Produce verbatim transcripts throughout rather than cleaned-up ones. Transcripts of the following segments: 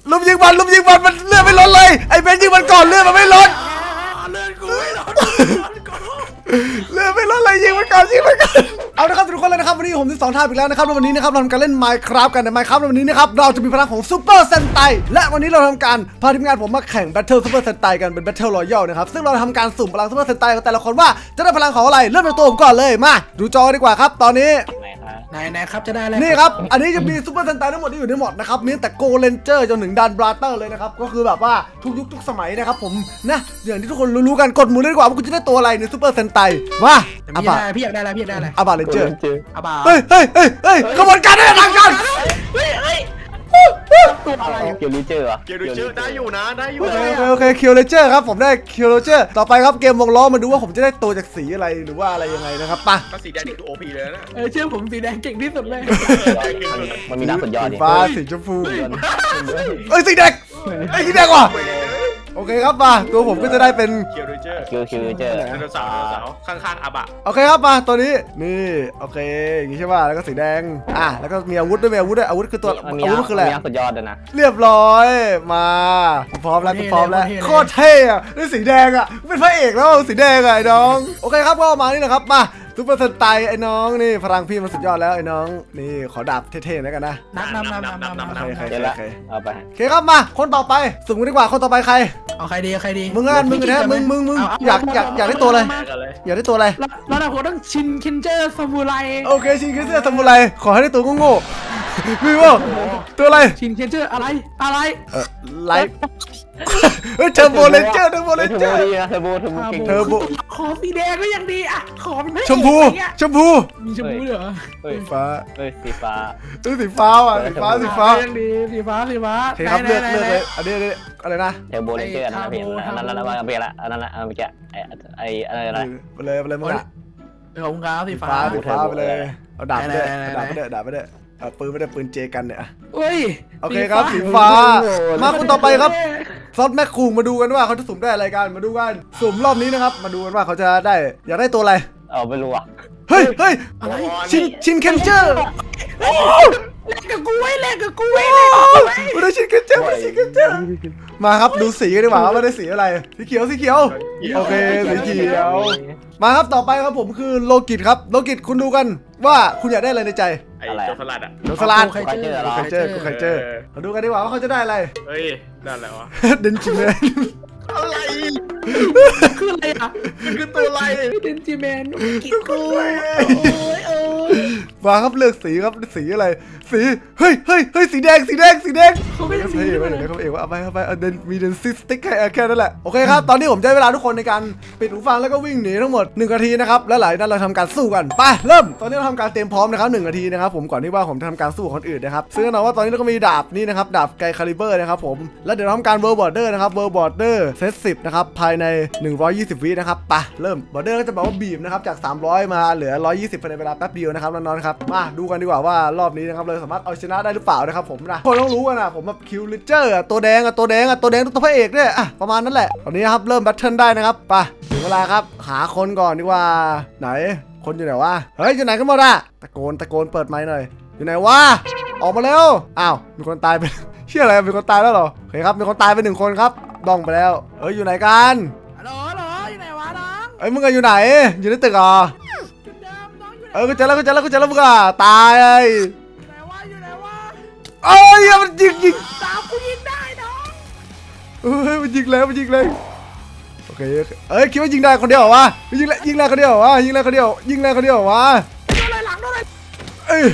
ลุมยิงมันลุมยิงมันมันเลือดไม่ลดเลยไอ้เบนยิงมันก่อนเลือดมันไม่ลดเลือดกูไม่ลดเลือดไม่ลดเลยยิงมันก่อนยิงมันก่อนเอาละครับทุกคนเลยนะครับวันนี้ผมที่สองท่าอีกแล้วนะครับวันนี้นะครับเราทำการเล่น Minecraft กันใน Minecraft วันนี้นะครับเราจะมีพลังของซูเปอร์เซนไตและวันนี้เราทำการพาทีมงานผมมาแข่ง Battle Super Sentai กันเป็น Battle Royale นะครับซึ่งเราทำการสุ่มพลังซูเปอร์เซนไตของแต่ละคนว่าจะได้พลังของอะไรเริ่มจากตัวผมก่อนเลยมาดูจอดีกว่าครับตอนนี้ไหนไหนครับจะได้อะไรนี่ครับอันนี้จะมีซูเปอร์เซนไตทั้งหมดที่อยู่ในหมดนะครับมีแต่โกเลนเจอร์จนถึงดันบราเตอร์เลยนะครับก็คือแบบว่าทุกยุคทุกสมัยนะครับผมนะอย่างที่ทุกคนรู้ๆกันกดหมุนเลยดีกว่าว่าคุณจะได้ตัวอะไรในซูเปอร์เซนไตมาอาบะพี่อยากได้อะไรพี่อยากได้อะไรอาบะเลนเจอร์อาบะเฮ้ยเฮ้ยเฮ้ยเฮ้ยขบวนการได้ทางกันเฮ้ยเฮ้ยตัวอะไรเกียวลิเจอร์เกียวลิเจอร์ได้อยู่นะได้อยู่โอเคโอเคคิวเลเจอร์ครับผมได้คิวเลเจอร์ต่อไปครับเกมวงล้อมาดูว่าผมจะได้ตัวจากสีอะไรหรือว่าอะไรยังไงนะครับป่ะก็สีแดงนี่คือโอพีเลยนะเออเชื่อผมสีแดงเก่งที่สุดเลยมันมีน้ำสุดยอดดิฟ้าสีชมพูเอ้ยสีแดงไอ้สีแดงว่ะโอเคครับมาตัวผมก็จะได้เป็นเกียวลิเจอร์เกียวคิวลิเจอร์ไดโนเสาร์ไดโนเสาร์ข้างๆอาบะโอเคครับมาตัวนี้นี่โอเคอย่างนี้ใช่ป่ะแล้วก็สีแดงอ่ะแล้วก็มีอาวุธด้วยมีอาวุธด้วยอาวุธคือตัวอาวุธคืออะไรสุดยอดเลยนะเรียบร้อยมาพร้อมแล้วพร้อมแล้วโคตรเท่อะนี่สีแดงอะเป็นพระเอกแล้วสีแดงอะไอ้น้องโอเคครับก็มานี่นะครับมาซูเปอร์เซนไตไอ้น้องนี่พลังพี่มันสุดยอดแล้วไอ้น้องนี่ขอดาบเท่ๆแล้วกันนะนับนับนับนับนับนับนับใครเดี๋ยวละเอาไปโอเคครับมาคนต่อไปสุ่มกันดีกว่าคนต่อไปใครเอาใครดีใครดีมึงอ่ะมึงนะมึงมึงมึงอยากอยากอยากได้ตัวอะไรอยากได้ตัวอะไรแล้วเราต้องชินคินเจอร์ซามูไรโอเคชินคินเจอร์ซามูไรขอให้ได้ตัวโง่ๆมีว่าตัวอะไรชินคินเจอร์อะไรอะไรเออไลฟ์เฮ้ยเทอร์โบเลนเจอร์เทอร์โบเลนเจอร์เทอร์โบเทอร์โบเทอร์โบขอสีแดงก็ยังดีอ่ะขอเป็นชมพูชมพูมีชมพูเหรอเฮ้ยฟ้าเฮ้ยสีฟ้าเฮ้ยสีฟ้าอ่ะสีฟ้าสีฟ้ายังดีสีฟ้าสีฟ้าเทครับเลือกเลือกเลยอันนี้อะไรนะเทอร์โบเลนเจอร์นั่นนะพี่นั่นนั่นนั่นนั่นเบียร์ละนั่นนั่นเมื่อกี้ไอ้ไอ้อะไรอะไรไปเลยไปเลยมึงอ่ะของคุณครับสีฟ้าสีฟ้าไปเลยเอาดาบไปเลยดาบไปเลยดาบไปเลยเอาปืนไม่ได้ปืนเจกันเนี่ยเฮ้ยโอเคครับสีฟ้ามาคนต่อไปครับซอสแม็กคูมาดูกันว่าเขาจะสุ่มได้อะไรกันมาดูกันสุ่มรอบนี้นะครับมาดูกันว่าเขาจะได้อยากได้ตัวอะไรเอาไม่รู้อ่ะเฮ้ยเฮ้ยชินชินเคนเจอร์เล่นกับกูไว้เล่นกับกูไว้เล่นกับกูไว้ไม่ได้ชินเคนเจอร์ไม่ได้ชินเคนเจอร์มาครับดูสีกันดีกว่าว่าได้สีอะไรสีเขียวสีเขียวโอเคสีเขียวมาครับต่อไปครับผมคือโลกิตครับโลกิตคุณดูกันว่าคุณอยากได้อะไรในใจไอ้โจสลัดอะโจสลัดใครเจอใครเจอใครเจอมาดูกันดีกว่าว่าเขาจะได้อะไรเฮ้ยได้อะไรวะเด่นจริงเลยอะไรคืออะไรอ่ะมันคือตัวอะไรเดนจิแมนกิโก้โอ้ยมาครับเลือกสีครับสีอะไรสีเฮ้ยเฮ้ยเฮ้ยสีแดงสีแดงสีแดงเขาไม่สีเฮ้ยเขาเองว่าเอาไปเอาไปเอาเดนมีเดนซิสติ๊กแค่นั้นแหละโอเคครับตอนนี้ผมใช้เวลาทุกคนในการปิดหูฟังแล้วก็วิ่งหนีทั้งหมดหนึ่งนาทีนะครับแล้วหลังนั้นเราทำการสู้กันไปเริ่มตอนนี้เราทำการเตรียมพร้อมนะครับหนึ่งนาทีนะครับผมก่อนที่ว่าผมจะทำการสู้กับคนอื่นนะครับซึ่งแน่นอนว่าตอนนี้เราก็มีดาบนี่นะครับดาบไกคาลิเบอร์นะครับผมแล้วเดี๋ยวทำการเวอร์บอร์เดอร์นะครับเวอร์บอร์เดอร์เซตสิบนะครับภายในหนึ่งร้อยยี่สิบวินะครับไปเริ่มบอร์เดอร์ก็จะบอกว่าบีบนะครับจากสามร้อยมาเหลือหนึ่งร้อยยี่สิบภายในเวลาแป๊บเดียวนะครับน้องๆครับมาดูกันดีกว่าว่ารอบนี้นะครับเราสามารถเอาชนะได้หรือเปล่านะครับผมนะคนต้องรู้กันนะผมแบบคิวลิเจอร์ตัวแดงอะตัวแดงอะตัวแดงตัวพระเอกเนี่ยอะประมาณนั้นแหละตอนนี้ครับเริ่มแบทเทิลได้นะครับไปถึงเวลาครับหาคนก่อนดีกว่าไหนคนอยู่ไหนวะเฮ้ยอยู่ไหนกันหมดอะตะโกนตะโกนเปิดไมค์หน่อยอยู่ไหนวะออกมาเร็วอ้าวมีคนตายไปเชื่ออะไรมีคนตายแล้วเหรอโอเคครับมีคนตายไปหนึ่งคนครับดองไปแล้วเอ้ยอยู่ไหนกันฮัลโหลฮัลโหลอยู่ไหนวะน้องเอ้ยมึงอยู่ไหนอยู่ในตึกเหรอเออกูเจอแล้วกูเจอแล้วกูเจอแล้วมึงอะตายไอ้ไหนวะอยู่ไหนวะเอ้ยมันยิงยิงตามกูยิงได้น้องเอ้ยมันยิงแล้วมันยิงเลยโอเคเอ้ยคิดว่ายิงได้คนเดียวเหรอวะยิงแล้วยิงแล้วคนเดียวเหรอวะยิงแล้วคนเดียวยิงแล้วคนเดียวเหรอวะโดนอะไรหลังโดนอะไรเอ้ย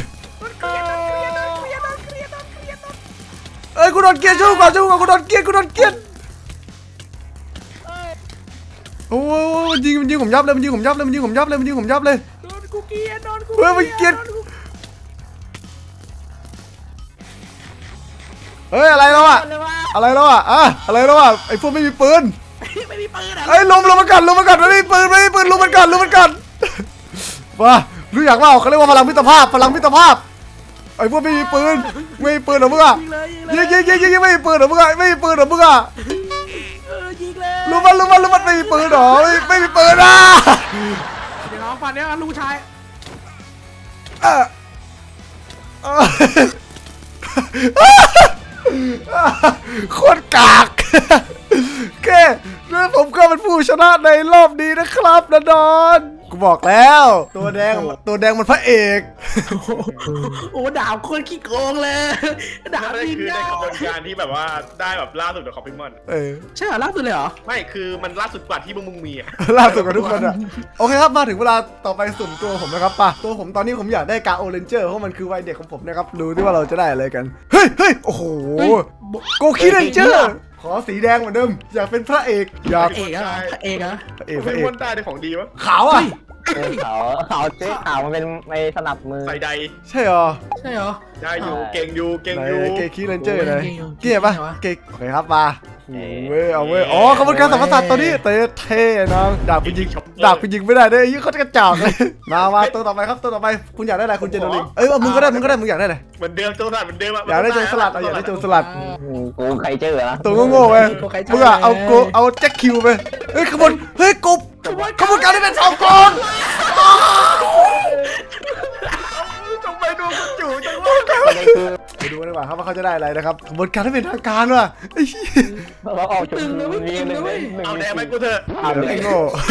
เอ้ยกูโดนเกียร์ชูก่อนชูก่อนกูโดนเกียร์กูโดนเกียร์โอ้ยยิงมันยิงผมยับเลยมันยิงผมยับเลยมันยิงผมยับเลยมันยิงผมยับเลยโดนกูเกียร์โดนกูเฮ้ยมันเกียร์เฮ้ยอะไรแล้วอะอะไรแล้วอะอะอะไรแล้วอะไอ้พวกไม่มีปืนไม่มีปืนอะไอ้ลุมลุมมันกันลุมมันกันไม่มีปืนไม่มีปืนลุมมันกันลุมมันกันว้ารู้อยากว่าเขาเรียกว่าพลังมิตรภาพพลังมิตรภาพไอ้พวกไม่มีปืนไม่มีปืนหรอมึงอะยิงยิงยิงยิงไม่มีปืนหรอมึงอะไม่มีปืนหรอมึงอะรู้มันรู้มันรู้มันไม่มีปืนหรอไม่ไม่มีปืนอ่ะเดี๋ยวน้องฟันเนี้ยลูกชายโคตรกากโอเคแล้วผมก็เป็นผู้ชนะในรอบนี้นะครับนะดอนกูบอกแล้วตัวแดงตัวแดงมันพระเอกโอ้ดาบโคตรขี้โกงเลยดาบนั่นยิงคือในยากกระบวนการที่แบบว่าได้แบบล่าสุดของคอปปี้มอนเออใช่เหรอล่าสุดเลยเหรอไม่คือมันล่าสุดกว่าที่มึงมึงมีอ่ะล่าสุดกับทุกคนอะโอเคครับมาถึงเวลาต่อไปสุ่มตัวผมนะครับป่ะตัวผมตอนนี้ผมอยากได้กาโอเรนเจอร์เพราะมันคือวัยเด็กของผมนะครับรู้ที่ว่าเราจะได้อะไรกันเฮ้ยเฮ้ยโอ้โหโกคิเรนเจอร์ขอสีแดงเหมือนเดิมอยากเป็นพระเอกอยากพระเอกอะพระเอกอะพระเอกคอปพระปี้เอมกอนได้ในของดีวะขาวอ่ะขาวขาวเจ๊ขาวมันเป็นไม่สนับมือใส่ใดใช่เหรอใช่เหรอได้อยู่เก่งอยู่เก่งไหนอยู่เกคิเรนเจอร์ไหนเก่งอยู่เกี่ยป่ะเก่งวะเกโอเคครับมาเว้ยเอาเว้ยอ๋อขบวนการสัมภาษณ์ตัวนี้เตะเท่น้องดาบไปยิงดาบไปยิงไม่ได้ด้วยยี่เขาจะกระจอกเลยมามาตัวต่อไปครับตัวต่อไปคุณอยากได้อะไรคุณเจนโนลิงเอ้ยมึงก็ได้มึงก็ได้มึงอยากได้อะไรเหมือนเดิมโจรสลัดเหมือนเดิมอะอยากได้โจรสลัดเอาอยากได้โจรสลัดกูใครเจอนะตัวโง่ๆไปมึงอะเอาโกเอาแจ็คคิวไปเฮ้ยขบวนเฮ้ยกบขบวนการที่เป็นสองกองทำไมดูกูจู่จังวะไปดูกันดีกว่าครับว่าเขาจะได้อะไรนะครับขบวนการที่เป็นทางการว่ะไอ้เหี้ยเราออกจุดนี้หนึ่งหนึ่งเอาแดงไหมกูเถอะเอาเดี๋ยวเลไอ้ยโง่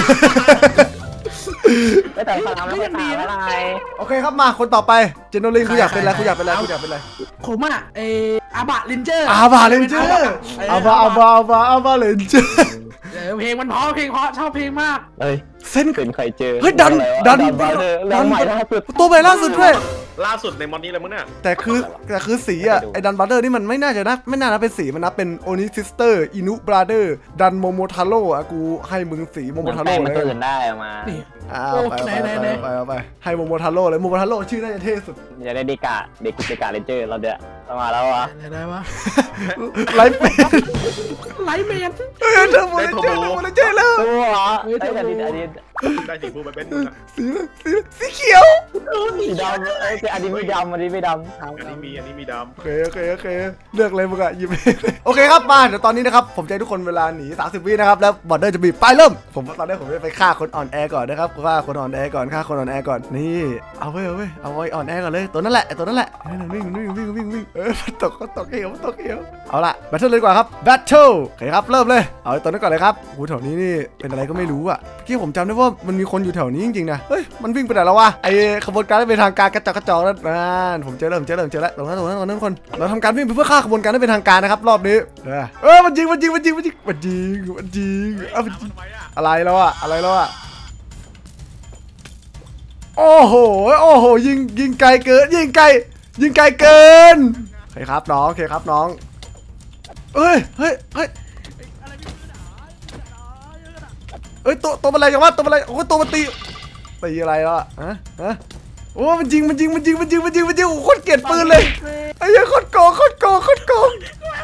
ไม่แต่สนามแล้วไม่ตายอะไรโอเคครับมาคนต่อไปเจนโนลิงคุณอยากเป็นอะไรคุณอยากเป็นอะไรคุณอยากเป็นอะไรผมอะเออาบะลินเจอร์อาบาเลนเจอร์อาบาอาบาอาบาอาบาเลนเจอร์เออเพลงมันเพราะเพลงเพราะชอบเพลงมากเฮ้ยเส้นเป็นใครเจอเฮ้ยดันดันดันเรื่องใหม่ล่าสุดตัวใหม่ล่าสุดด้วยล่าสุดในมอนนี้เลยมึงเนี่ยแต่คือแต่คือสีอ่ะไอ้ดันบัตเตอร์นี่มันไม่น่าจะนะไม่น่านะเป็นสีมันนะเป็นโอนิซิสเตอร์อินุบราเดอร์ดันโมโมทาโร่อะกูให้มึงสีโมโมมันทาแปลโร่งมันเลยตื่นได้ออกมานี่เอาไปไปไปไปไปให้โมโมทาโร่เลยโมโมทาโร่ชื่อน่าจะเท่สุดอย่าได้เดกาเด็กกุศกาเลนเจอร์เราเดือดมาแล้ววะอะไรได้วะไลฟ์เป็นไลท์แมนเฮ้ยเธอโมเลเจอร์โมเลเจอร์แล้วตัวเหรอไอ้แต่ดิอันนี้ได้สีฟูไปเป็นมึงอะสีสีสีเขียวสีดำไอ้แต่อันนี้ไม่ดำอันนี้ไม่ดำอันนี้มีอันนี้มีดโอเคโอเคโอเคเลือกเลยมึงอะหยิบโอเคครับมาเดี๋ยวตอนนี้นะครับผมจะให้ทุกคนเวลาหนีสามสิบวินะครับแล้วบอร์เดอร์จะบีบไปเริ่มผมตอนนี้ผมจะไปฆ่าคนอ่อนแอก่อนนะครับฆ่าคนอ่อนแอก่อนฆ่าคนอ่อนแอก่อนนี่เอาไว้เอาไว้เอาไว้อ่อนแอก่อนเลยตัวนั่นแหละตัวนั่นแหละวิ่งวิ่งวิ่งวิ่งวิ่งเออตกตกเอวตกเอวเอาละแบทเทิลเลยดีกว่าครับแบทเทิลโอเคครับเริ่มเลยเอาตัวนั้นก่อนเลยครับโอ้แถวนี้นี่เป็นอะไรก็ไม่รู้อ่ะเมื่อกี้ผมจำได้ว่ามันมีคนอยู่แถวนี้จริงๆนะเฮ้ยมันวิ่งไปไหนแล้ววะไอขบวนการที่เป็นทางการกระจอกกระจอกนั่นผมเจอเริ่มเจอเริ่มเจอแล้วตรงนั้นตรงนั้นตรงนั้นคนเราทำการวิ่งเพื่อฆ่าขบวนการที่เป็นทางการนะครับรอบนี้เออมันยิงมันยิงมันยิงมันยิงมันยิงมันยิงเอามันยิงำทำไมอะอะไรแล้วอะอะไรแล้วอะโอ้โหโอ้โหยิงยิงไกลเกินยิงไกลยิงไกลเกินโอเคครับน้องโอเคครับน้องเฮ้ยเฮ้ยเฮ้ยเฮ้ยตัวตัวอะไรอย่างวะตัวอะไรโอ้ตัวมันตีตีอะไรแล้วอะฮะฮะโอ้มันยิงมันยิงมันยิงมันยิงมันยิงมันยิงโอ้โคตรเกลียดปืนเลยไอ้ยังโคตรโกงโคตรโกงโคตรโกง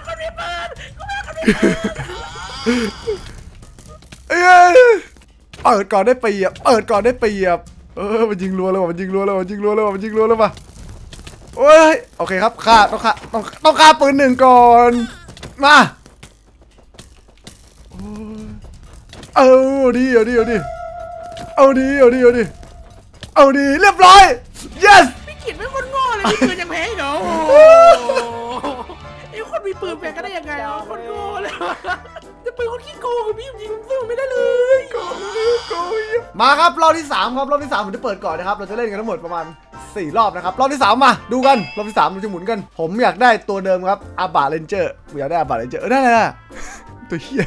เอ้ยเปิดก่อนได้เปรียบเปิดก่อนได้เปรียบเออมันยิงรัวเลยว่ะมันยิงรัวเลยว่ะมันยิงรัวเลยว่ะมันยิงรัวเลยว่ะโอ้ยโอเคครับฆ่าต้องฆ่าต้องต้องฆ่าปืนหนึ่งก่อนมาเอาดิเอาดิเอาดิเอาดิเอาดิเอาดิเอาดิเรียบร้อย yes พี่กิตไม่คนโง่เลยมีปืนยังแพ้อีกเหรอโอ้โหไอ้คนมีปืนแพ้ก็ได้ยังไงอ่ะคนโง่เลยจะปืนคนขี้โกงพี่ยิงสู้ไม่ได้เลยโกงโกงมาครับรอบที่สามครับรอบที่สามผมจะเปิดก่อนนะครับเราจะเล่นกันทั้งหมดประมาณสี่รอบนะครับรอบที่สามมาดูกันรอบที่สามเราจะหมุนกันผมอยากได้ตัวเดิมครับอาบาเรนเจอร์อยากได้อาบาเรนเจอร์เออได้เลยอะตัวเหี้ย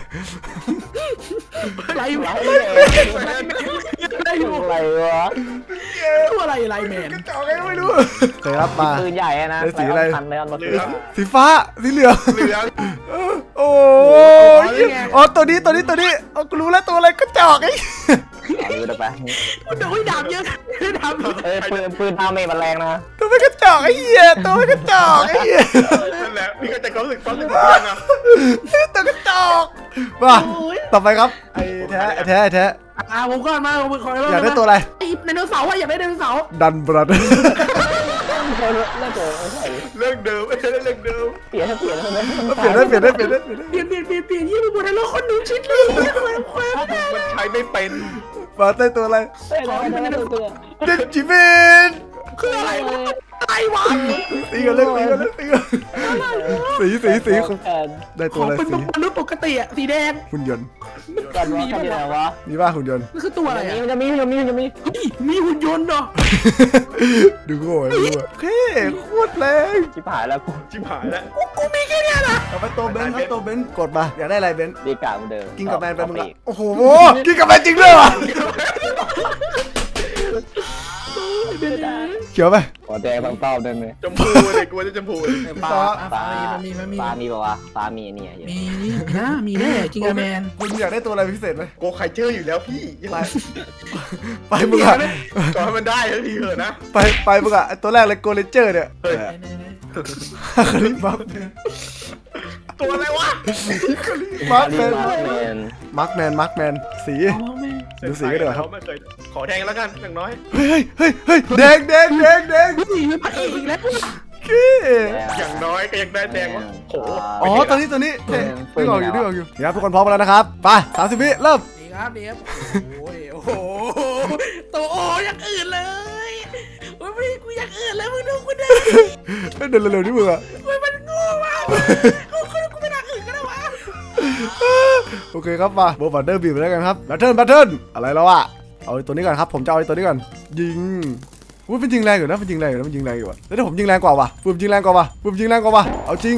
ไรวะได้อยู่อะไรวะตัวอะไรไรแมนกระจอกไงไม่รู้เคยรับมาปืนใหญ่นะทันเลยอันมาสีฟ้าสีเหลืองเหลืองโอ้ยอ๋อตัวนี้ตัวนี้ตัวนี้เอากูรู้แล้วตัวอะไรกระจอกไอ้เอาดูไปมันโดนดาบเยอะดาบเอ้ยปืนปืนดาเมจมันแรงนะตัวไม่กระจอกไอ้เหี้ยตัวไม่กระจอกไอ้เหี้ยนั่นแหละพี่ก็จะความรู้สึกความรู้สึกยังอะตัวกระจอกมาต่อไปครับไอ้แท้ไอ้แท้ไอ้แท้อ่าผมก่อนมาผมขออยากได้ตัวอะไรไอ้ไดโนเสาร์อะอยากได้ไดโนเสาร์ดันบรัดเลิกเจอใช่เรื่องเดิมไม่ใช่เรื่องเดิมเปลี่ยนเปลี่ยนแล้วนะเปลี่ยนได้เปลี่ยนได้เปลี่ยนได้เปลี่ยนได้เปลี่ยนเปลี่ยนเปลี่ยนเปลี่ยนยี่ห้อบุญแล้วคนหนูชิดเลยแขวนแขวนไม่ได้มันใช้ไม่เป็นมาได้ตัวอะไรเฮ้ยเราไม่ได้ตัวเดนจิเมนคืออะไรวะอะไรวะสีกันเลยสีกันเลยสีกันสีสีสีของแอนได้ขตัวองอะไรเป็นสีมนุษย์ปกติอะสีแดงหุ่นยนต์กันวะกันที่ไหนวะมีป่ะหุ่นยนต์นั่นคือตัวอะไรอะมันจะมีมันจะมีมันจะมีเฮ้ยมีหุ่นยนต์เหรอดูโง่ดูโง่โอเคโคตรแรงชิบหายแล้วกูชิบหายแล้วกูกูมีแค่เนี้ยนะเอาไปตัวเบนซ์ครับตัวเบนซ์กดมาอยากได้อะไรเบนซ์ดีกาเหมือนเดิมกินกับแมนไปมึงละโอ้โหกินกับแมนจริงด้วยวะเขียวไปขอแดงต้องเต้าเดินเลยชมพูเลยกูจะชมพูปลาปลามันมีมันมีปลามีป่าวะปลามีอันนี้มีมีนะมีแน่กินกับแมนคุณอยากได้ตัวอะไรพิเศษไหมโกไคเจอร์อยู่แล้วพี่ไปไปมึงอะก่อนให้มันได้ทันทีเถอะนะไปไปมึงอะตัวแรกเลยโกเลเจอร์เนี่ยเฮ้ยคาริบัฟตัวอะไรวะมาร์คแมนมาร์คแมนมาร์คแมนมาร์คแมนสี ดูสีก็เดี๋ยวครับไม่เคยขอแทงแล้วกันอย่างน้อยเฮ้ยเฮ้ยเฮ้ยแดงแดงแดงแดงสีเป็นพระเอกอีกแล้วเก้อย่างน้อยก็ยังได้แดงวะโหอ๋อตัวนี้ตัวนี้เฮ้ยนึกออกอยู่นึกออกอยู่เดี๋ยวทุกคนพร้อมแล้วนะครับไปสามสิบวิเริ่มดีครับดีครับโอ้ยโอ้โหตัวโออย่างอื่นเลยโอ้ยไม่กูอย่างอื่นเลยมึงดูกูดิเดินเร็วๆนี่มึงอะมันมันโง่มากกูกูกูไม่ทางอื่นก็ได้วะโอเคครับมาโบว์บัตเตอร์บีบไปแล้วกันครับแบทเทิลแบทเทิลอะไรแล้วอะเอาตัวนี้ก่อนครับผมจะเอาตัวนี้ก่อนยิงอุ้ยมันยิงแรงอยู่นะมันยิงแรงอยู่นะมันยิงแรงอยู่อะแล้วถ้าผมยิงแรงกว่าว่ะปุ๊บยิงแรงกว่าว่ะปุ๊บยิงแรงกว่าว่ะเอาจริง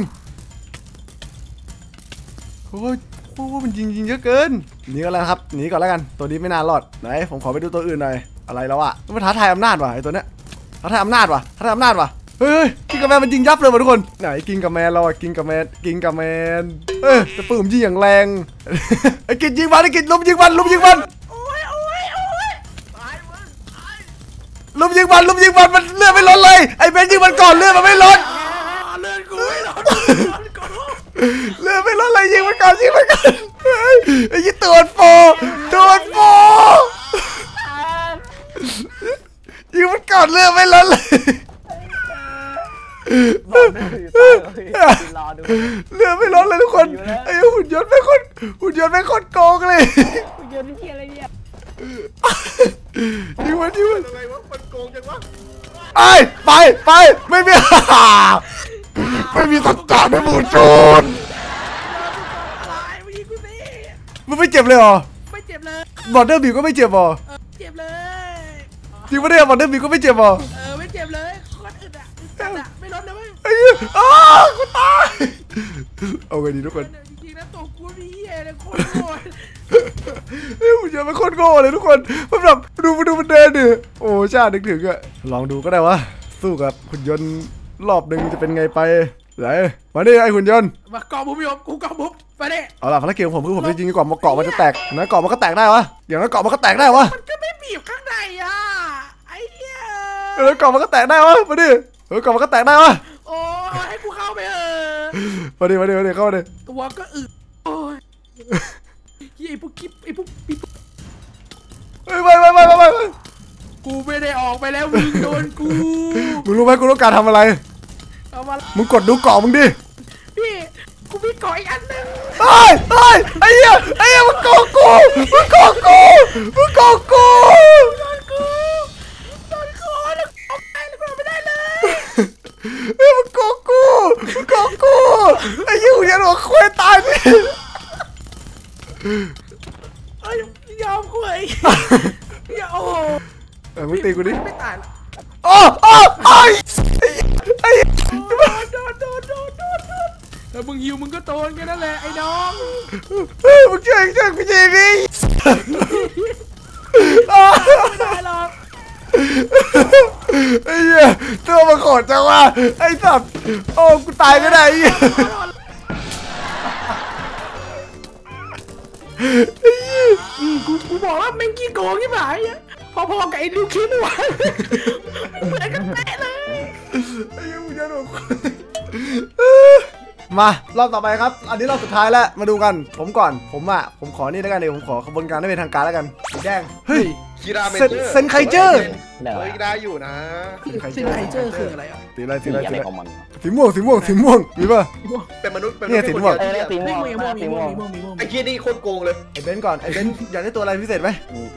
โอ้ยโอ้ยมันยิงยิงเยอะเกินหนีก่อนแล้วครับหนีก่อนแล้วกันตัวนี้ไม่น่ารอดไหนผมขอไปดูตัวอื่นหน่อยอะไรแล้วอะมันท้าทายอำนาจว่ะไอตัวเนี้ยท้าทายอำนาจว่ะท้าทายอำนาจว่ะเฮ้ยกินกับแมนมันยิงยับเลยว่ะทุกคนไหนกินกับแมนเราอะกินกับแมนกินกับแมนเออจะปืนยิงอย่างแรงไอ้กินยิงมันไอ้กินลุมยิงมันลุมยิงมันโอ้ยโอ้ยโอ้ยตายมึงตายลุมยิงมันลุมยิงมันมันเลือดไม่ลดเลยไอ้เบนยิงมันก่อนเลือดมันไม่ลดเลื่อนกูไม่รอดเลื่อนกูเลือดไม่ลดเลยยิงมันก่อนยิงมันก่อนเฮ้ยไอ้ยี่ตัวโฟตัวโฟยิงมันก่อนเลือดไม่ลดเลยรอดูเลือดไม่ลดเลยทุกคนไอ้หุ่นยนต์ไม่คนหุ่นยนต์ไม่คนโกงเลยเยอะนี่อะไรเนี่ยยิงมันยิงมันอะไรวะมันโกงจังวะไอ้ไปไปไม่มี ไม่มีสัจจะในหมู่โจรตายมึงยิงกูสิมันไม่เจ็บเลยเหรอไม่เจ็บเลยบอร์เดอร์บิวก็ไม่เจ็บเหรอเออเจ็บเลยจริงปะเนี่ยบอร์เดอร์บิวก็ไม่เจ็บเหรอเออไม่เจ็บเลยโคตรอึดอ่ะอึดจัดอ่ะไม่ลดเลยเว้ยไอ้เหี้ยอ้ากูตายเอาไงดีทุกคนจริงๆนะตัวกูนี่เหี้ยเลยโคตรโง่เฮ้ยหุ่นยนต์เป็นคนโง่เลยทุกคนมันแบบดูมันดูมันเดินดิโอ้ชาตินึกถึงอะลองดูก็ได้วะสู้กับหุ่นยนต์รอบหนึ่งจะเป็นไงไปไหนมาดิไอ้หุ่นยนต์มาเกาะบุ้มโยมกูเกาะบุ้มไปดิเอาล่ะภารกิจของผมคือผมจะยิงกว่ามาเกาะมันจะแตกนะเกาะมันก็แตกได้วะอย่างนั้นเกาะมันก็แตกได้วะมันก็ไม่บีบข้างในอ่ะไอ้เหี้ยเออเกาะมันก็แตกได้วะมาดิเออเกาะมันก็แตกได้วะโอ้ยให้กูเข้าไปเออมาดิมาดิมาดิเข้ามาดิตัวก็อึโอ้ยเหี้ยไอ้พวกกิ๊บไอ้พวกปิ๊บเฮ้ยไปไปไปไปไปกูไม่ได้ออกไปแล้วมึงโดนกูมึงรู้ไหมกูต้องการทำอะไรเอามามึงกดดูเกาะมึงดิพี่กูมีเกาะอีกอันหนึงเฮ้ยเฮ้ยไอ้เหี้ยไอ้เหี้ยมึงโกงกูมึงโกงกูมึงโกงกูโดนกูโดนกูแล้วกูออกไปแล้วกูออกไม่ได้เลยเฮ้ยมึงโกงกูมึงโกงกูไอ้เหี้ยหุ่นยนต์หัวควายตายดิเอ้ยยอมกูไอ้อย่าโอ้เออมึงตีกูดิไม่ตายละโอ้โอ้ไอ้ไอ้โดนโดนโดนโดนโดนโดนแล้วมึงหิวมึงก็โดนกันนั่นแหละไอ้น้องเฮ้ยมึงช่วยช่วยกูยิงดิไม่ได้หรอกไอ้เหี้ยตัวมันโคตรจังวะไอ้สัตว์โอ้กูตายก็ได้ไอ้เหี้ยอืมกูกูบอกแล้วแม่งกี้โกงที่ไหนอะพอๆกับไอ้ลูกชิ้นหวานเหมือนกันเป๊ะเลยไอ้เหี้ยหุ่นยนต์หัวควายมารอบต่อไปครับอันนี้รอบสุดท้ายแล้วมาดูกันผมก่อนผมอ่ะผมขอนี่แล้วกันเดี๋ยวผมขอขบวนการให้เป็นทางการแล้วกันสีแดงเฮ้ยคีราเมเซนเจอร์เซนไคเจอร์เดี๋ยวเฮ้ยได้อยู่นะซินไคเจอร์คืออะไรอ่ะสีอะไรสีสีอะไรอะไรสีอะไรของมันสีม่วงสีม่วงสีม่วงมีป่ะเป็นมนุษย์เป็นมเนี่นุษยย์สีม่วงเออสีม่มีวงม่วงมีม่วงมีสีม่วม่งวงมีม่วงมีม่วงไอ้เคียนี่โคตรโกงเลยไอ้เบนซ์ก่อนไอ้เบนซ์อยากได้ตัวอะไรพิเศษไหม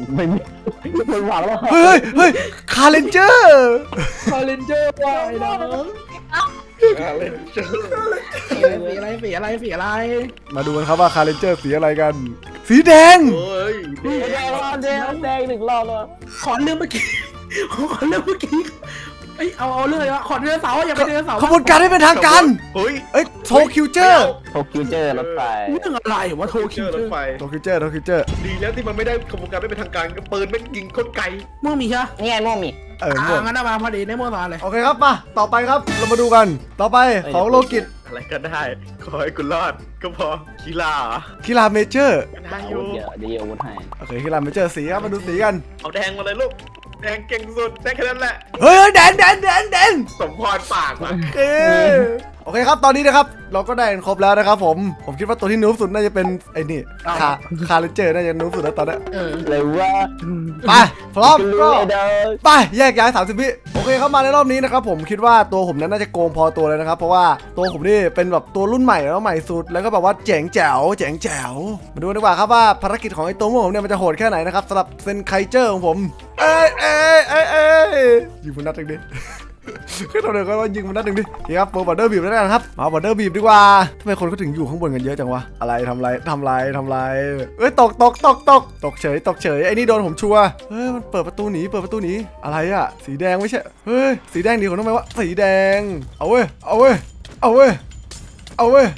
ไม่มีมันหวังแล้วเฮ้ยเฮ้ยคาเลนเจอร์คาเลนเจอร์ว่ะไอ้น้องอะไรเจอสีอะไรสีอะไรสีอะไรมาดูกันครับว่าคาเลนเจอร์สีอะไรกัน สีแดงโอ้ยแดงรอบแดงแดงหนึ่งรอบแล้วขอเรื่องเมื่อกี้ขอเรื่องเมื่อกี้เอ้ยเอาเอาเรื่องอะไรวะขอเดือนเสาร์อย่าไปเดือนเสาร์ขบวนการให้เป็นทางการเฮ้ยเอ้ยโทคิวเจอร์โทคิวเจอร์รถไฟเรื่องอะไรวะโทเจคิวอเจรอถร์ไฟโทคิวเจอร์โทคิวเจอร์ดีแล้วที่มันไม่ได้ขบวนการไม่เป็นทางการก็ปืนไม่ยิงโคตรไกลม่วงมีใช่ไหมนี่ไงม่วงมีเออหมอ่าดงั้นเอามาพอดีในม่วงมาเลยโอเคครับมาต่อไปครับเรามาดูกัน ต่อไปของโลกิตอะไรก็ได้ขอให้กูรอดก็พอกีฬาเหรอคิราเมเจอร์ได้ออาวุยู่ธเยอะดีอาวุธให้โอเคคิราเมเจอร์สีครับมาดูสีกันเอาแดงมาเลยลูกแดงเก่งสุดได้แค่นั้นแหละเฮ้ยเฮ้ยแดงแดงแดงแดงสมพรปากว่ะโอเคโอเคครับตอนนี้นะครับเราก็ได้กันครบแล้วนะครับผมผมคิดว่าตัวที่นูบสุดน่าจะเป็นไอ้นี่คาคาเลนเจอร์น่าจะนูบสุดแล้วตอนนี้เออเลยว่าไปพร้อมก็เดินไปแยกย้ายสามสิบวิโอเคเข้ามาในรอบนี้นะครับผมคิดว่าตัวผมนั้นน่าจะโกงพอตัวเลยนะครับเพราะว่าตัวผมนี่เป็นแบบตัวรุ่นใหม่แล้วใหม่สุดแล้วก็แบบว่าเจ๋งแจ๋วเจ๋งแจ๋วมาดูดีกว่าครับว่าภารกิจของไอ้ตัวผมเนี่ยมันจะโหดแค่ไหนนะครับสำหรับเซนไคเจอร์ของผมเอ้ยเอ้ยเอ้ยเอ้ยยิงมันนัดหนึ่งดิขึ้นเอาเดี๋ยวก็ว่ายิงมันนัดหนึ่งดินี่ครับเปิดบอร์เดอร์บีบแล้วกันครับมาบอร์เดอร์บีบดีกว่าทำไมคนเขาถึงอยู่ข้างบนกันเยอะจังวะอะไรทำไรทำไรทำไรเอ้ยตกตกตกตกตกเฉยตกเฉยไอ้นี่โดนผมชัวร์เฮ้ยมันเปิดประตูหนีเปิดประตูหนีอะไรอะสีแดงไม่ใช่เฮ้ยสีแดงดีกว่าทำไมวะสีแดงเอาเว้ยเอาเว้ยเอาเว้ยเอาเว้ย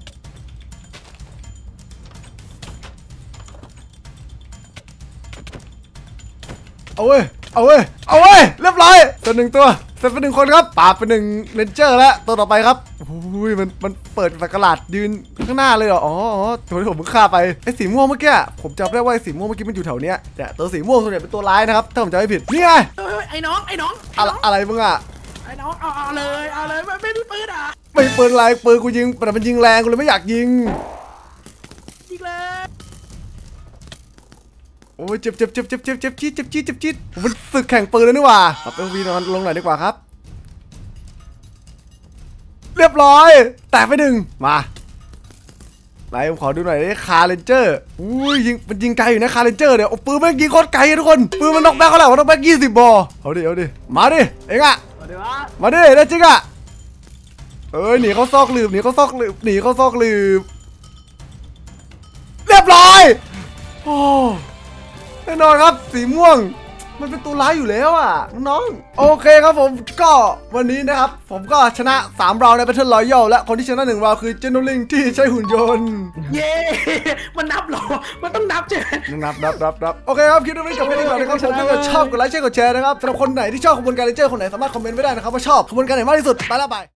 เอาเว้ยเอาเว้ยเอาเว้ยเรียบร้อยตัวหนึ่งตัวเสร็จไปหนึ่งคนครับปราบไปหนึ่งเรนเจอร์แล้วตัวต่อไปครับอุ้ยมันมันเปิดสักหลาดยืนข้างหน้าเลยเหรออ๋อตัวที่ผมเพิ่งฆ่าไปไอ้สีม่วงเมื่อกี้ผมจำได้ว่าไอ้สีม่วงเมื่อกี้มันอยู่แถวเนี้ยแต่ตัวสีม่วงส่วนใหญ่เป็นตัวร้ายนะครับถ้าผมจำไม่ผิดนี่ไงเฮ้ยไอ้น้องไอ้น้องอะไรอะไรมึงอะไอ้น้องเอาเอาเลยเอาเลยไม่ไม่มีปืนอ่ะไม่ปืนอะไรปืนกูยิงแต่มันยิงแรงกูเลยไม่อยากยิงยิงเลยโอ้ยเจ็บเจ็บเจ็บเจ็บเจ็บเจ็บจี๊ดเจ็บจี๊ดเจ็บจี๊ดผมเป็นศึกแข่งปืนเลยนี่หว่าเอาไปวีนอนลงหน่อยดีกว่าครับเรียบร้อยแตกไปหนึ่งมาไหนผมขอดูหน่อยดิคาร์เรนเจอร์อุ้ยยิงมันยิงไกลอยู่นะคาร์เรนเจอร์เดี๋ยวโอ้ปืนมันยิงโคตรไกลทุกคนปืนมันน็อกแบ็คเขาแหละมันน็อกแบ็คยี่สิบบอเอาดิเอาดิมาดิเอ็งอะมาดิได้จริงอะเอ้ยหนีเขาซอกหลืบหนีเขาซอกหลืบหนีเขาซอกหลืบเรียบร้อยโอ้แน่นอนครับสีม่วงมันเป็นตัวร้ายอยู่แล้วอ่ะน้องๆโอเคครับผมก็วันนี้นะครับผมก็ชนะสามราวใน Battle Royale และคนที่ชนะหนึ่งราวคือเจนโนลิงที่ใช้หุ่นยนต์เย้มันนับเหรอมันต้องนับเจนนับนับนับนับโอเคครับคลิปนี้จบแค่นี้ก่อนนะครับผมถ้าเกิดชอบกดไลค์แชร์กดแชร์นะครับสำหรับคนไหนที่ชอบขบวนการเลนเจอร์คนไหนสามารถคอมเมนต์ไว้ได้นะครับว่าชอบขบวนการไหนมากที่สุดไปแล้วไป